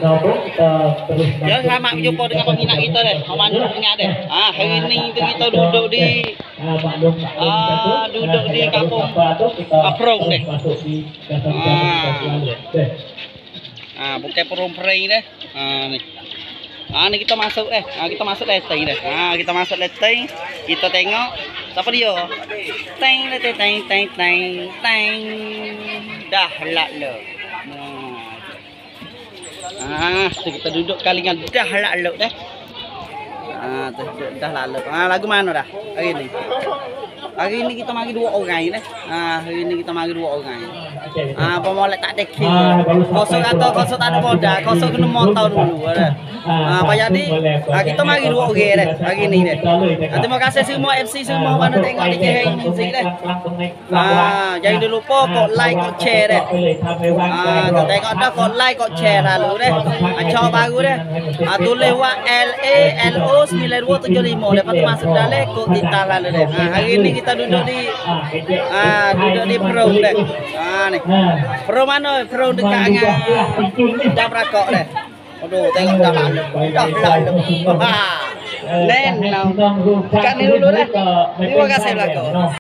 Ya sama jumpa dengan peminat kita deh. Komando ingat deh. Hari ini kita duduk di kampung Aprong deh. Bukan Perung Prei deh. Nih. Ni kita masuk deh. Kita masuk leteng deh. Kita masuk leteng. Kita tengok siapa dia? Teng. Dah lalu. Kita duduk kalingan dah lalu deh. Dah lalu. Lagu mana dah? Hari ini kita mari 2 orang deh. Hari ini kita mari 2 orang. Pemolek tak ada key. Kosong atau kosong tak ada modal, kosong kena motor dulu dah. Payah ni kita mari 2 orang deh hari ini deh. Terima kasih semua MC semua mana tengok di KH Music deh. Jangan lupa kod like, kod share deh. Tengok dah kod like, kod share lalu deh. Acau baru deh. Tulis LALO 9275 lepas tu masuk dalam kod tinta lalu deh. Hari ini kita duduk di Perung deh. Ni. Perung mana? Perung dekat dengan Dam Rakok deh. Aduh, tengok dah lalu. Dah lalu. Nen. Kat ni dulu deh. Terima kasih belakang.